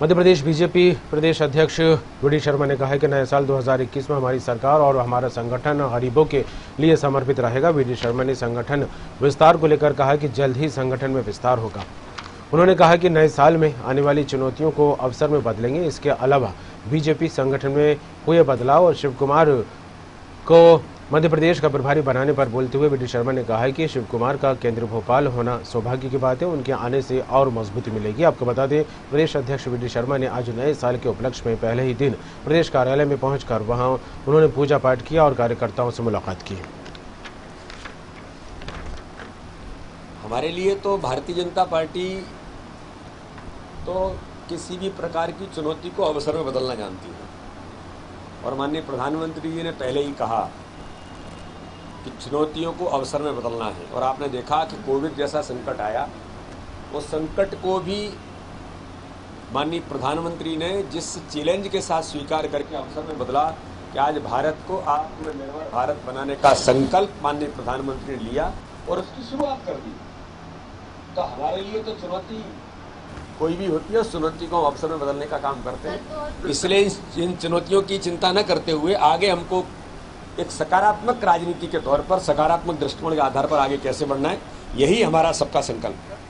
Madhya Pradesh BJP प्रदेश अध्यक्ष VD. Sharma ने कहा है कि नए साल 2021 में हमारी सरकार और हमारा संगठन गरीबों के लिए समर्पित रहेगा। वी.डी. शर्मा ने संगठन विस्तार को लेकर कहा कि जल्द ही संगठन में विस्तार होगा। उन्होंने कहा कि नए साल में आने वाली चुनौतियों को अवसर में बदलेंगे। इसके अलावा बीजेपी संगठन में हुए बदलाव और शिव कुमार को मध्य प्रदेश का प्रभारी बनाने पर बोलते हुए वी.डी. शर्मा ने कहा है कि शिव कुमार का केंद्र भोपाल होना सौभाग्य की बात है। उनके आने से और मजबूती मिलेगी। आपको बता दें, प्रदेश अध्यक्ष वी.डी. शर्मा ने आज नए साल के उपलक्ष्य में पहले ही दिन प्रदेश कार्यालय में पहुंचकर वहां उन्होंने पूजा पाठ किया और कार्यकर्ताओं से मुलाकात की। हमारे लिए तो भारतीय जनता पार्टी तो किसी भी प्रकार की चुनौती को अवसर में बदलना जानती है और माननीय प्रधानमंत्री जी ने पहले ही कहा कि चुनौतियों को अवसर में बदलना है। और आपने देखा कि कोविड जैसा संकट आया, उस संकट को भी माननीय प्रधानमंत्री ने जिस चैलेंज के साथ स्वीकार करके अवसर में बदला कि आज भारत को आत्मनिर्भर भारत बनाने का संकल्प माननीय प्रधानमंत्री ने लिया और उसकी शुरुआत कर दी। तो हमारे लिए तो चुनौती कोई भी होती है, उस चुनौती को हम अवसर में बदलने का काम करते हैं। इसलिए इन चुनौतियों की चिंता न करते हुए आगे हमको एक सकारात्मक राजनीति के तौर पर, सकारात्मक दृष्टिकोण के आधार पर आगे कैसे बढ़ना है, यही हमारा सबका संकल्प है।